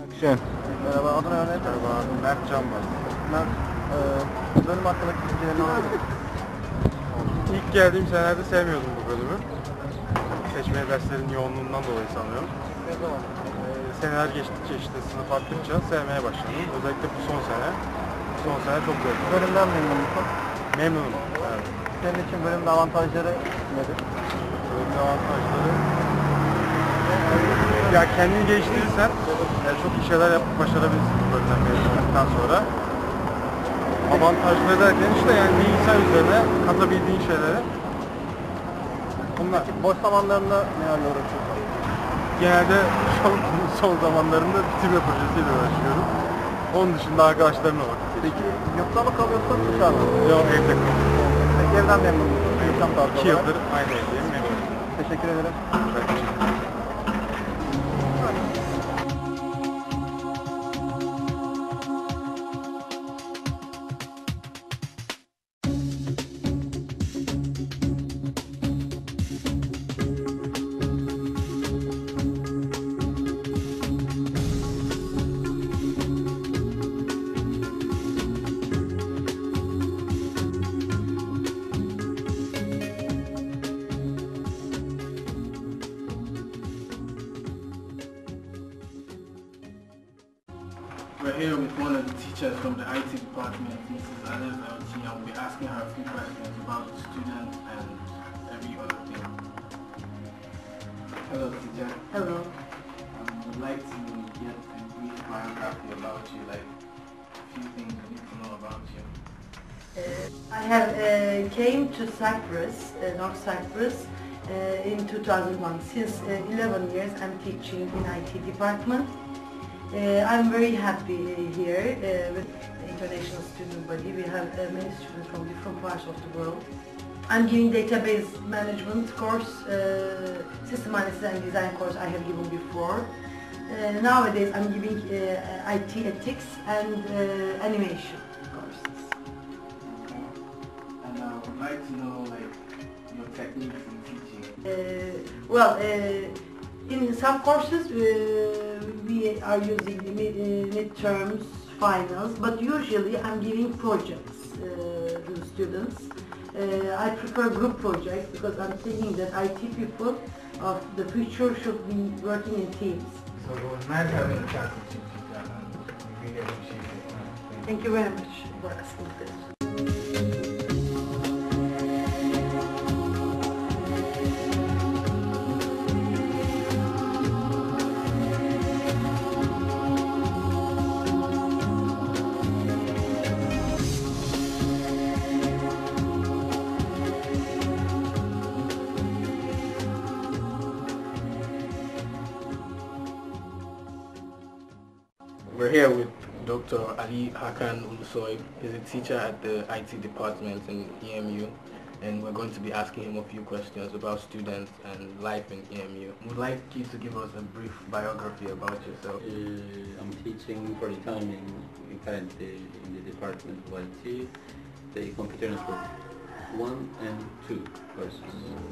Şen. Merhaba, adın ne? Merhaba, Mert Can var. Mert, bölüm hakkındaki düşüncelerini alabilirim. İlk geldiğim senelerde sevmiyordum bu bölümü. Seçmeli derslerin yoğunluğundan dolayı sanıyorum. Ne zaman? Seneler geçtikçe işte sınıf arttıkça sevmeye başladım. Özellikle bu son sene. Son sene çok zevkli. Bölümden memnun musun? Memnunum. Evet. Senin için bölümde avantajları nedir? Bölümün avantajları... Ya kendini geliştirirsen çok iyi şeyler yapıp başarabilirsin bu bölümden mezun olduktan sonra. Avantajları derken işte yani bilgisayar üzerine katabildiğin şeylere bunlar. Boş zamanlarında nelerle uğraşıyorsun? Genelde son zamanlarında bitirme projesiyle uğraşıyorum. Onun dışında arkadaşlarımla vakit Peki geçiriyorum. yurtta mı kalıyorsun dışarıda mı? Yok, evde kalıyorum. Peki evden memnun musun? Yaşam tarzı 2 olarak. yıldır aynı evdeyim. Memnunum. Teşekkür ederim. Ben teşekkür ederim. We're here with one of the teachers from the IT department, Mrs. Aleza. We'll be asking her a few questions about the students and every other thing. Hello, teacher. Hello. Would like to get a brief biography about you, like a few things we need to know about you. I have came to Cyprus, North Cyprus, in 2001. Since 11 years I'm teaching in IT department. I'm very happy here with the international student body. We have many students from different parts of the world. I'm giving database management course, system analysis and design course I have given before. Nowadays I'm giving IT ethics and animation courses. Okay. And I would like to know like your techniques in teaching. In some courses we are using the midterms, finals, but usually I'm giving projects to the students. I prefer group projects because I'm thinking that IT people of the future should be working in teams. So it was nice having a chance to teach you that, and we really appreciate it. Thank you very much for asking this. We're here with Dr. Ali Hakan Ulusoy. He's a teacher at the IT department in EMU, and we're going to be asking him a few questions about students and life in EMU. We'd like you to give us a brief biography about yourself. I'm teaching for the time currently in the Department of IT, the Computer Network 1 and 2 courses.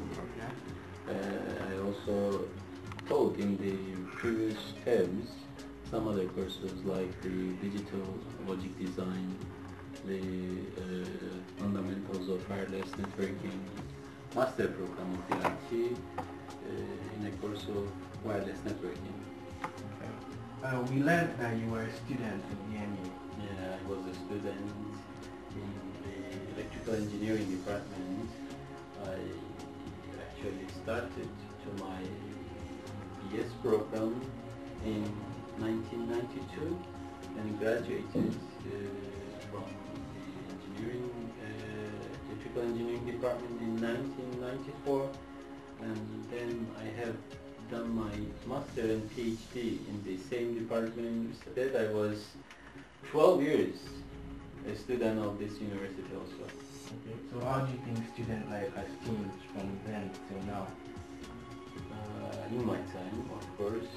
I also taught in the previous terms some other courses like the digital logic design, the fundamentals of wireless networking, master program of the IT in a course of wireless networking. Okay. We learned that you were a student in EMU. Yeah, I was a student in the electrical engineering department. I actually started to my BS program in 1992 and graduated from the electrical engineering department in 1994, and then I have done my master and PhD in the same department. Instead, I was 12 years a student of this university also. Okay. So how do you think student life has changed from then till now? In my time, of course,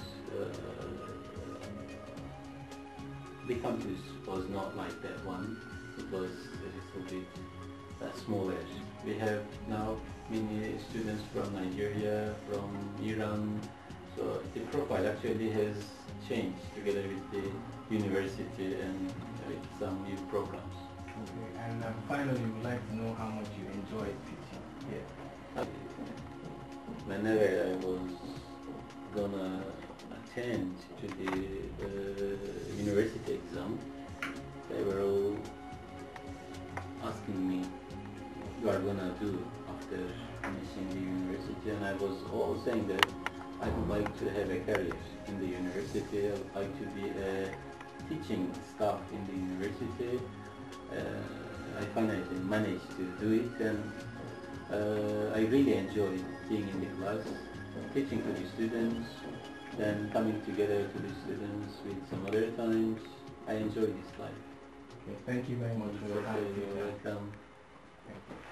the campus was not like that one. It was a little bit smaller. We have now many students from Nigeria, from Iran, so the profile actually has change together with the university and with some new programs. Okay, and finally, we would like to know how much you enjoy teaching here. Whenever I was gonna attend to the university exam, they were all asking me what are gonna do after finishing the university, and I was all saying that I would like to have a career in the university. I would like to be a teaching staff in the university. I finally managed to do it, and I really enjoy being in the class, teaching to the students, then coming together to the students with some other times. I enjoy this life. Okay, thank you very much for your time. You're welcome. Thank you.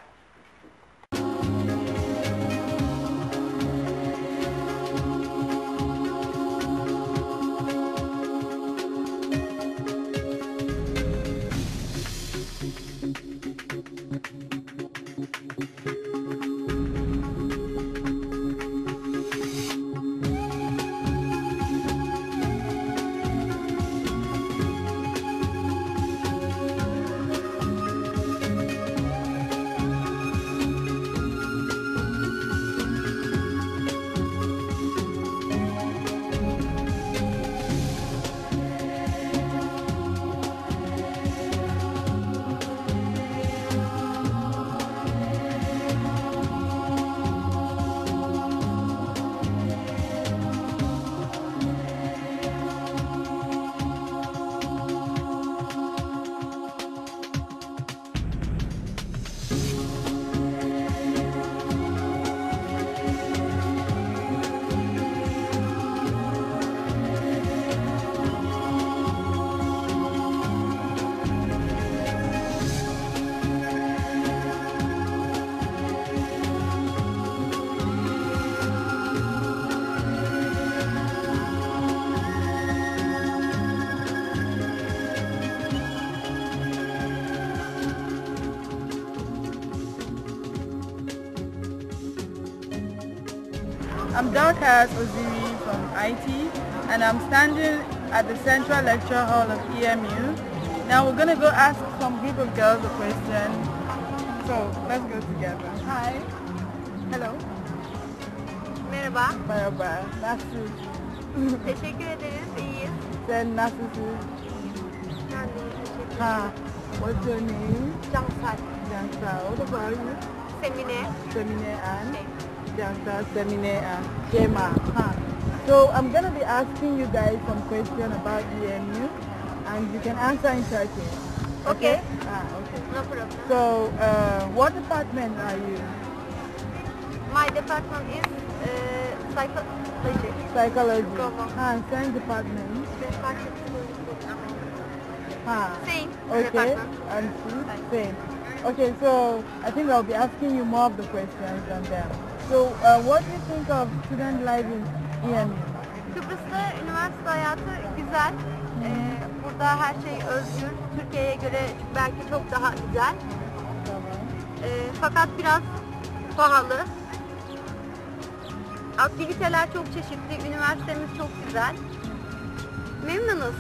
I'm Dorcas Oziri from IT, and I'm standing at the Central Lecture Hall of EMU. Now we're going to go ask some group of girls a question. So let's go together. Hi. Hello. Merhaba. Merhaba. Nasılsın? Teşekkür ederiz. İyiyiz. Sen nasılsın? Ben de teşekkür ederim. Ha. What's your name? Cansel. Jansal. What about you? Semine. Semine and? Şey. Jansal, Semine and Shema. Huh. So I'm going to be asking you guys some questions about EMU, and you can answer in Turkish. Okay. Okay. No problem. So, what department are you? My department is psychology. Psychology. Government. Same department. Same Okay. department. And same. Okay, so I think I'll be asking you more of the questions on them. So, what do you think of student life in EMU? Kıbrıs'ta üniversite hayatı güzel. Burada her şey özgür. Türkiye'ye göre belki çok daha güzel. Fakat biraz pahalı. Aktiviteler çok çeşitli. Üniversitemiz çok güzel. Memnunuz.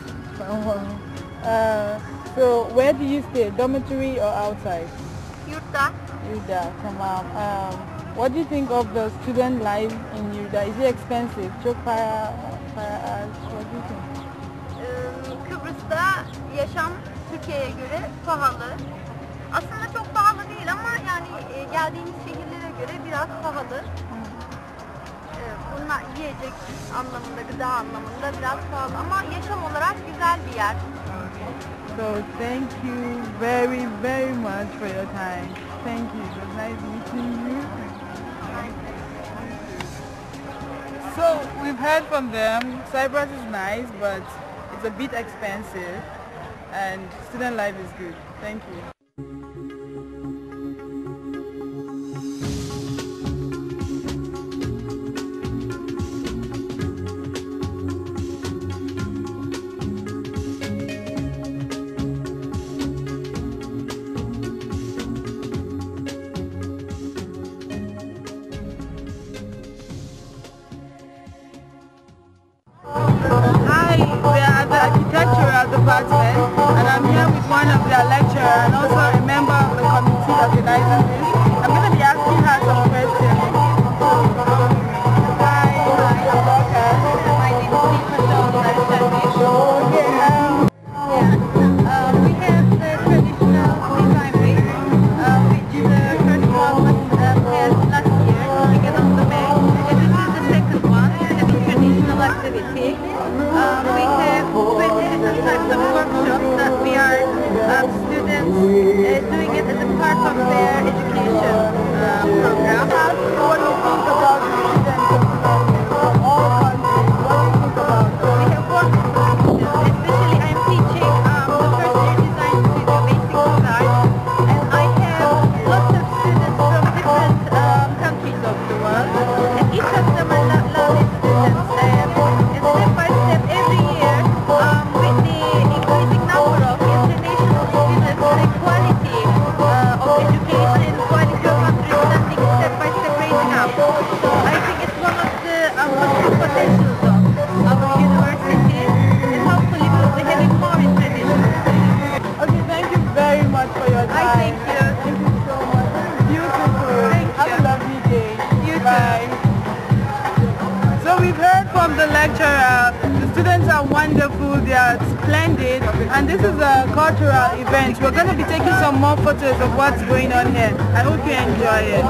So, where do you stay? Dormitory or outside? Yurtta. Yurda, tamam. What do you think of the student life in Yurda? Is it expensive? Çok para az. What do you think? Kıbrıs'ta yaşam Türkiye'ye göre pahalı. Aslında çok pahalı değil ama yani geldiğimiz şehirlere göre biraz pahalı. Bunlar yiyecek anlamında, gıda anlamında biraz pahalı ama yaşam olarak güzel bir yer. So thank you very, very much for your time. Thank you. It was nice meeting you. So we've heard from them. Cyprus is nice, but it's a bit expensive, and student life is good. Thank you. Hi. activity. We have different types of workshops that we are students doing it as a part of their education program. What do you think about the students from all countries? What do you think about them? We have wonderful students, especially I'm teaching the first year design studio, basic design, and I have lots of students from different countries of the world, and each of them are lovely students. And step by step, every year, with the increasing number of international students, the quality of education, quality of understanding, step by step raising up. So I think it's one of the positive potentials of our university, and hopefully we'll be having more international students. Okay, thank you very much for your time. I thank you. Thank you so much. Beautiful. Thank Have you. a lovely day. You too. Bye. So we've heard from the lecturer. The students are wonderful. They are splendid. And this is a cultural event. We're going to be taking some more photos of what's going on here. I hope you enjoy it.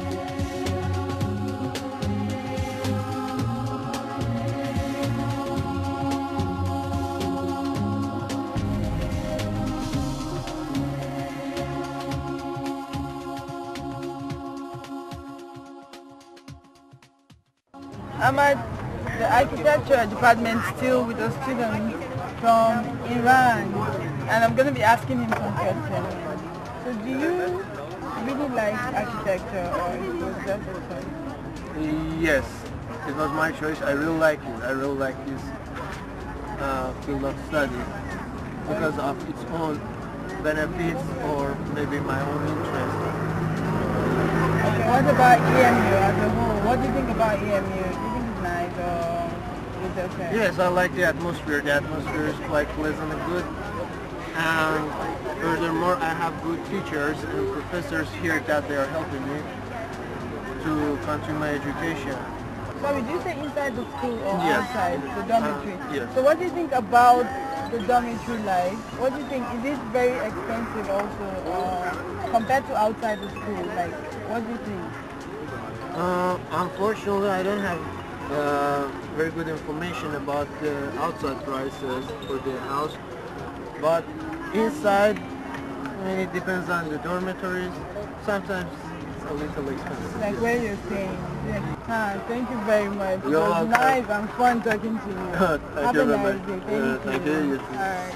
I'm at the architecture department still with a student from Iran, and I'm going to be asking him some questions. So do you really like architecture, or it was just a choice? Yes, it was my choice. I really like it. I really like this field of study because of its own benefits or maybe my own interest. Okay, what about EMU as a whole? What do you think about EMU? Do you think it's nice or it's okay? Yes, I like the atmosphere. The atmosphere is quite pleasant and good. And furthermore, I have good teachers and professors here that they are helping me to continue my education. Sorry, do you say inside the school or Yes. outside the dormitory? Yes. So what do you think about the dormitory life? What do you think? Is it very expensive also compared to outside the school? Like, what do you think? Unfortunately, I don't have very good information about the outside prices for the house, but inside, I mean, it depends on the dormitories. Sometimes it's a little expensive. Like where you're staying? Yeah. Thank you very much. It You're was welcome. nice and fun talking to you. Thank Have you a very nice much. day. Thank you. You too. Alright.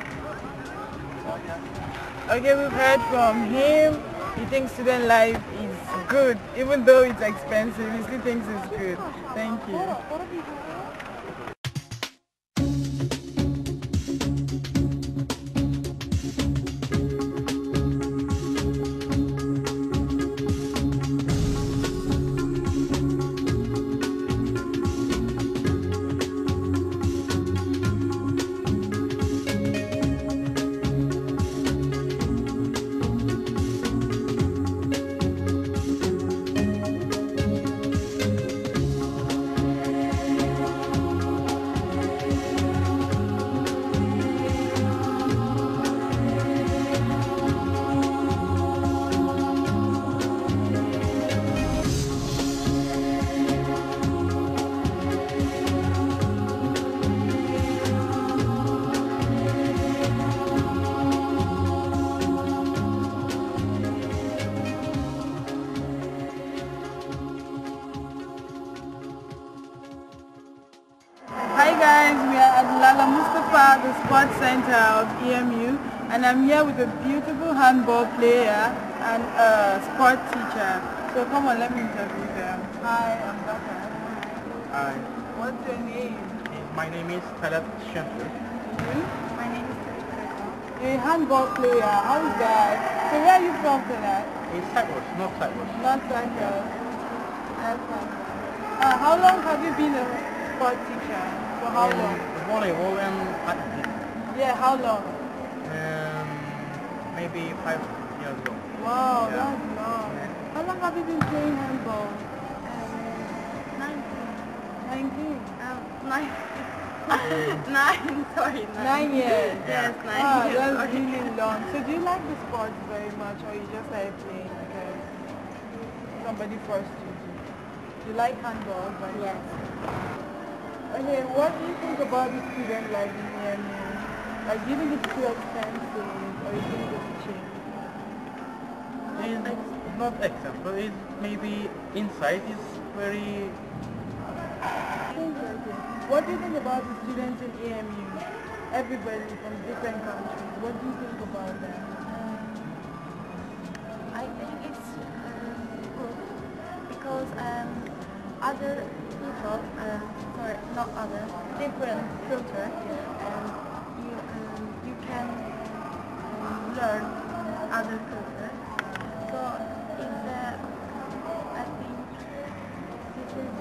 Okay, we've heard from him. He thinks student life is good, even though it's expensive. He still thinks it's good. Thank you. Hi guys, we are at Lala Mustafa, the sports center of EMU, and I'm here with a beautiful handball player and a sport teacher. So come on, let me interview them. Hi, I'm Dr. Hi. What's your name? My name is Talat Shamsu. You? My name is Talat. You're a handball player. How's that? So where are you from, Talat? It's Cyprus, not Cyprus. Not Cyprus. That's fine. How long have you been a sport teacher? For how long? Volleyball and Yeah, how long? maybe 5 years ago. Wow, Yeah. that's long. How long have you been playing handball? 19. 9 years. Yes, 9 Ah, years. that's Sorry. really long. So do you like the sport very much, or you just like playing because somebody forced you to? You like handball very Yes. much? Okay, what do you think about the student life in EMU? Like, do you think it's too expensive or you think it's cheap? It's not example, it's maybe inside is very... What do you think about the students in EMU? Everybody from different countries. What do you think about them? I think it's good because other people, sorry, not other, different culture, you can learn other culture. So it's I think this is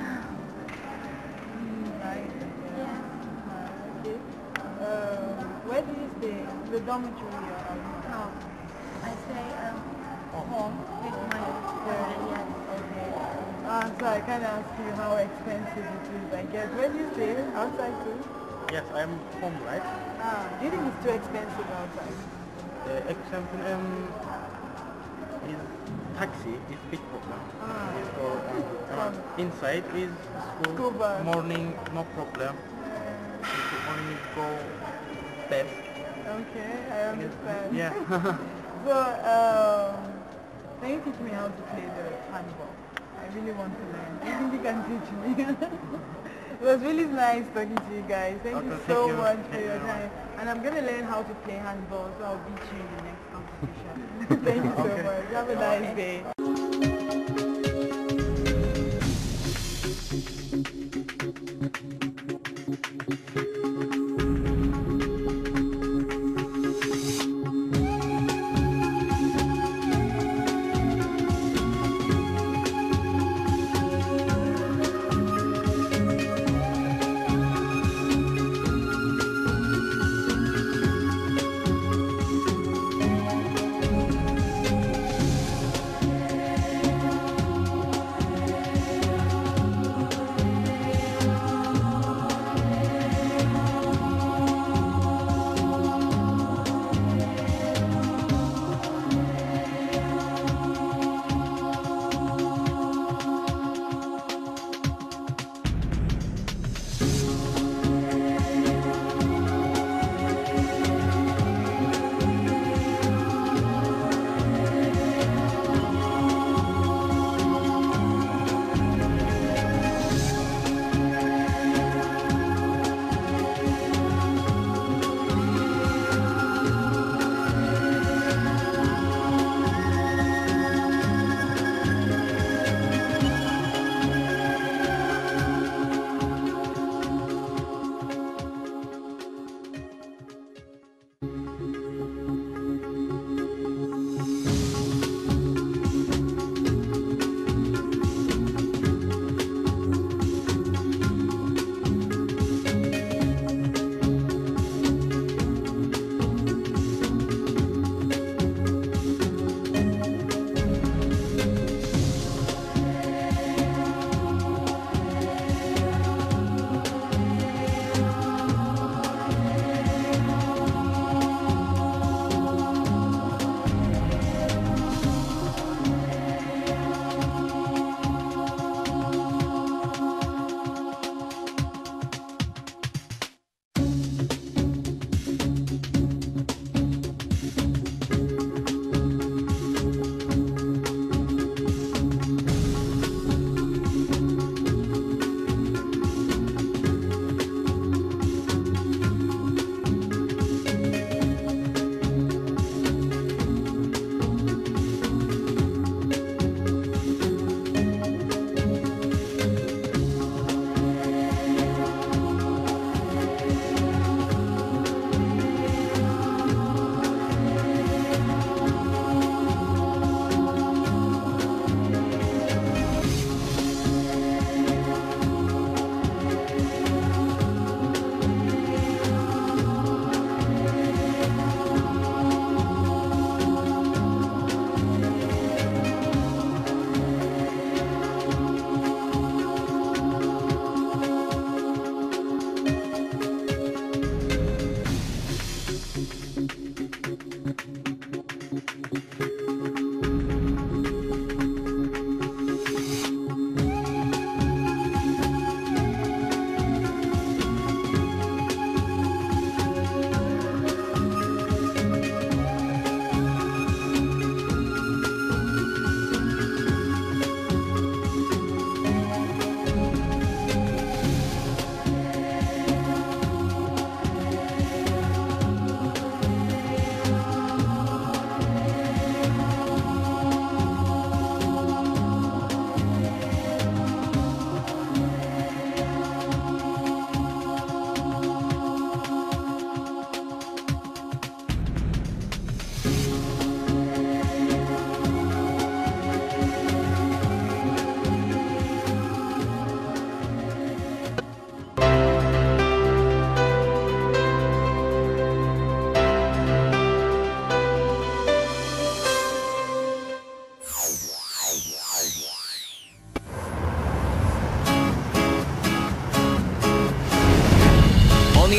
Right. yeah. Okay. Where do you stay? The dormitory or house? No, I say home with my parents. Yes. Okay. So I can ask you how expensive it is, I guess. Where do you stay? Outside too? Yes, I'm home, right? Do you think it's too expensive outside? Example, is taxi is big problem. Inside is School bus. morning, no problem. Morning go bed. Okay, I understand. Yeah. So, can you teach me how to play the handball? I really want to learn. Do you think you can teach me? It was really nice talking to you guys. Thank you so much for your time. And I'm going to learn how to play handball, so I'll beat you in the next competition. Thank you so much. Have a nice day.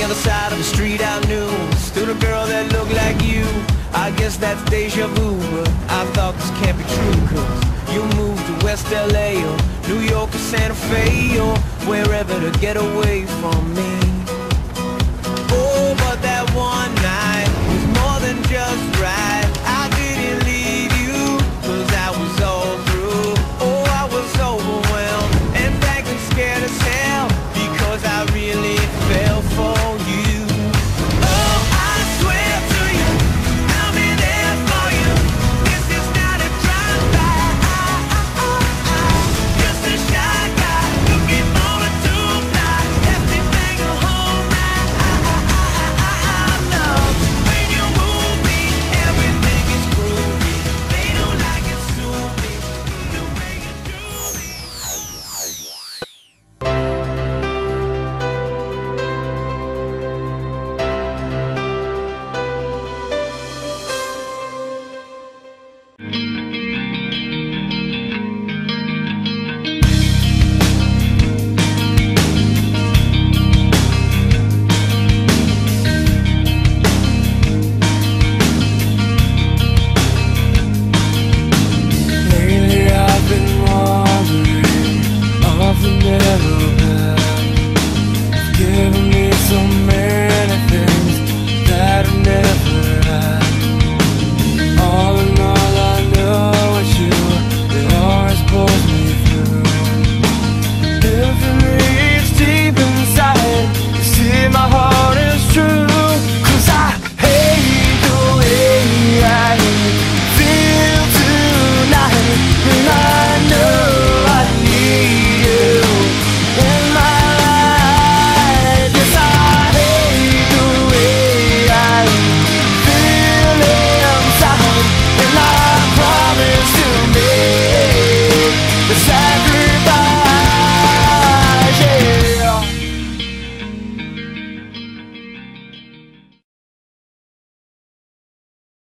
the other side of the street I knew stood a girl that looked like you. I guess that's deja vu, but I thought this can't be true, 'cause you moved to West LA or New York or Santa Fe or wherever to get away from me.